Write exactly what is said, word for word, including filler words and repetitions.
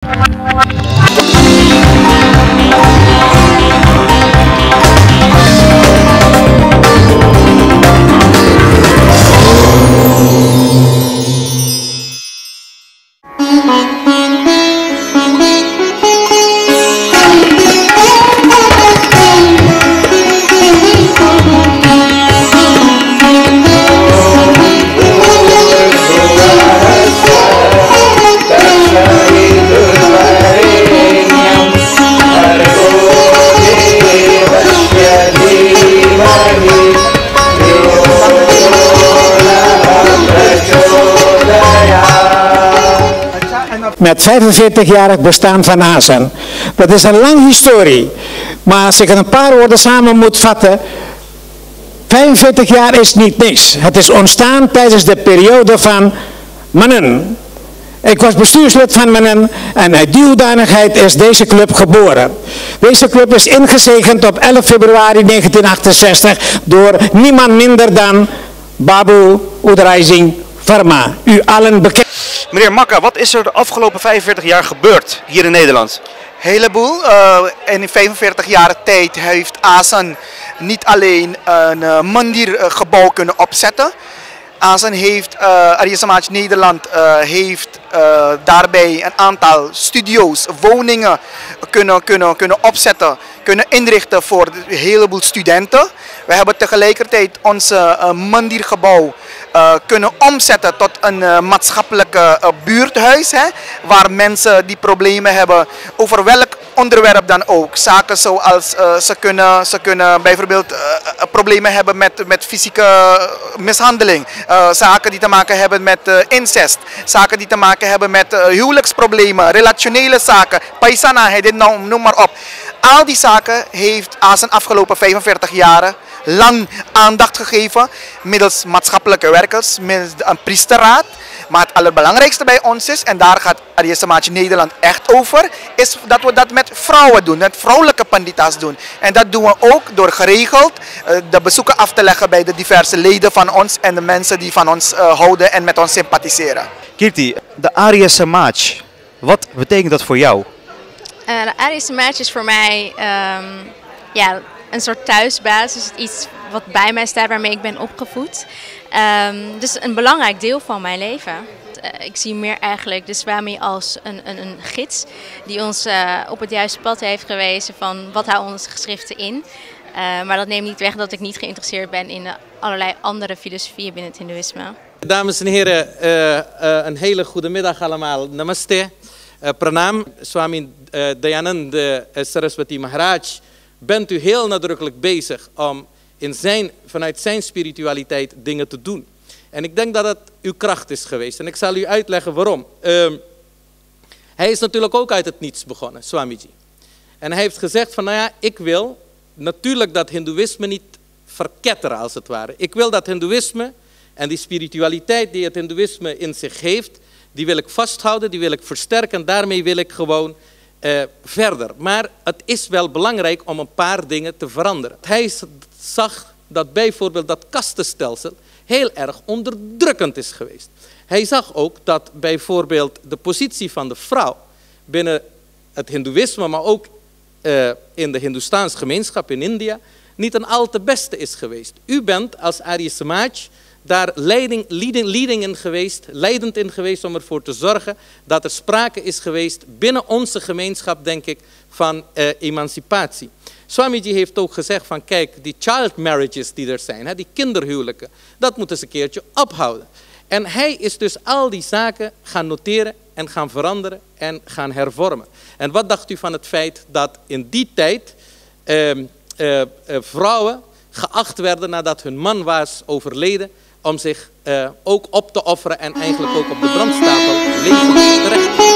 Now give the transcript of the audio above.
Met vijfenveertigjarig bestaan van ASEN. Dat is een lange historie. Maar als ik het een paar woorden samen moet vatten. vijfenveertig jaar is niet niks. Het is ontstaan tijdens de periode van Mannen. Ik was bestuurslid van Mannen en uit die hoedanigheid is deze club geboren. Deze club is ingezegend op elf februari negentien achtenzestig door niemand minder dan Babu Udaisingh Verma. U allen bekend. Meneer Makka, wat is er de afgelopen vijfenveertig jaar gebeurd hier in Nederland? Heleboel. Uh, in vijfenveertig jaar tijd heeft ASEN niet alleen een uh, mandirgebouw kunnen opzetten. ASEN heeft, uh, Arya Samaj Nederland uh, heeft uh, daarbij een aantal studio's, woningen kunnen, kunnen, kunnen opzetten, kunnen inrichten voor een heleboel studenten. We hebben tegelijkertijd onze uh, mandirgebouw uh, kunnen omzetten tot een uh, maatschappelijke uh, buurthuis, hè, waar mensen die problemen hebben over welk onderwerp dan ook. Zaken zoals uh, ze, kunnen, ze kunnen bijvoorbeeld uh, problemen hebben met, met fysieke mishandeling. Uh, zaken die te maken hebben met uh, incest. Zaken die te maken hebben met uh, huwelijksproblemen, relationele zaken, paisana, dit nou, noem maar op. Al die zaken heeft ASEN afgelopen vijfenveertig jaren lang aandacht gegeven middels maatschappelijke werkers, middels een priesterraad. Maar het allerbelangrijkste bij ons is, en daar gaat Arya Samaj Nederland echt over, is dat we dat met vrouwen doen, met vrouwelijke pandita's doen. En dat doen we ook door geregeld uh, de bezoeken af te leggen bij de diverse leden van ons en de mensen die van ons uh, houden en met ons sympathiseren. Kirti, de Arya Samaj, wat betekent dat voor jou? Uh, de Arya Samaj is voor mij um, ja, een soort thuisbasis, iets wat bij mij staat, waarmee ik ben opgevoed. Um, dus een belangrijk deel van mijn leven. Uh, ik zie meer eigenlijk de Swami als een, een, een gids die ons uh, op het juiste pad heeft gewezen van wat houden onze geschriften in. Uh, maar dat neemt niet weg dat ik niet geïnteresseerd ben in uh, allerlei andere filosofieën binnen het Hindoeïsme. Dames en heren, uh, uh, een hele goede middag allemaal. Namaste. Uh, pranam, Swami uh, Dayananda Saraswati Maharaj. Bent u heel nadrukkelijk bezig om in zijn, vanuit zijn spiritualiteit dingen te doen. En ik denk dat het uw kracht is geweest. En ik zal u uitleggen waarom. Uh, hij is natuurlijk ook uit het niets begonnen, Swamiji. En hij heeft gezegd van, nou ja, ik wil natuurlijk dat Hindoeïsme niet verketteren als het ware. Ik wil dat Hindoeïsme en die spiritualiteit die het Hindoeïsme in zich heeft, die wil ik vasthouden, die wil ik versterken en daarmee wil ik gewoon uh, verder. Maar het is wel belangrijk om een paar dingen te veranderen. Hij zag dat bijvoorbeeld dat kastenstelsel heel erg onderdrukkend is geweest. Hij zag ook dat bijvoorbeeld de positie van de vrouw binnen het Hindoeïsme, maar ook uh, in de Hindoestaanse gemeenschap in India, niet een al te beste is geweest. U bent als Arya Samaj daar leiding, leading, leading in geweest, leidend in geweest om ervoor te zorgen dat er sprake is geweest binnen onze gemeenschap, denk ik, van uh, emancipatie. Swamiji heeft ook gezegd van kijk, die child marriages die er zijn, hè, die kinderhuwelijken, dat moet eens een keertje ophouden. En hij is dus al die zaken gaan noteren en gaan veranderen en gaan hervormen. En wat dacht u van het feit dat in die tijd uh, uh, uh, vrouwen geacht werden nadat hun man was overleden om zich uh, ook op te offeren en eigenlijk ook op de brandstapel levend terecht te